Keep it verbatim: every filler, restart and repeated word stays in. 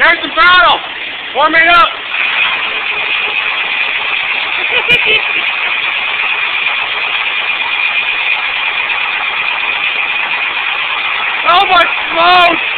There's the throttle. Warm it up. Oh my smokes!